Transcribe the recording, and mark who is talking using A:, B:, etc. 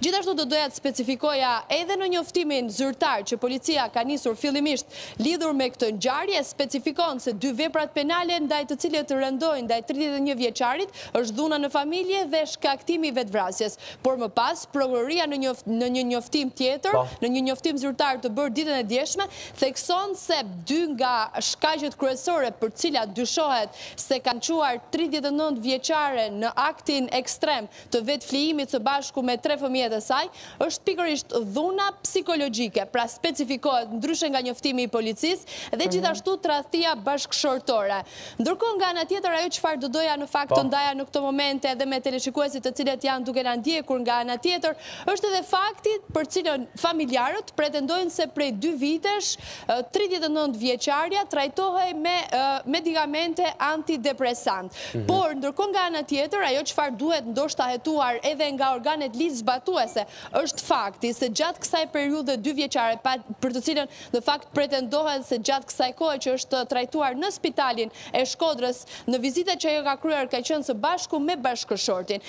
A: Gjithashtu do doja të specifikoja edhe në njoftimin zyrtar që policia ka nisur fillimisht lidhur me këtë ngjarje, specifikon se 2 veprat penale ndaj të cilët rëndojnë ndaj 31 vjeçarit është dhuna në familje dhe shkaktimi i vetvrasjes. Por më pas, prokuroria në një njoftim tjetër, në një njoftim zyrtar të bërë ditën e djeshme, thekson se 2 nga shkaqet kryesore për cilat dyshohet se kanë quar 39 vjeçare në aktin ekstrem të vetflijimit së bashku me 3 fëmijët e saj, është pikërisht dhuna psikologjike, pra specifikohet ndryshe nga njoftimi i policisë dhe gjithashtu tradhtia bashkëshortore. Ndërkohë nga ana tjetër, ajo çfarë do doja në fakt të ndaja në këtë moment edhe me teleshikuesit të cilët janë duke na ndjekur nga ana tjetër, është edhe fakti për cilën familjarët pretendojnë se prej 2 vitesh 39 vjeçaria trajtohej me medikamente antidepresant. Por ndërkohë nga ana tjetër, ajo çfarë duhet ndoshta hetuar edhe nga organet ligjzbatuese është fakti se gjatë kësaj periudhe 2 vjeçare, për të cilën në fakt pretendohet se gjatë kësaj kohe që është trajtuar në spitalin e Shkodrës, në vizitat që ajo ka kryer ka qenë së bashku me bashkëshortin.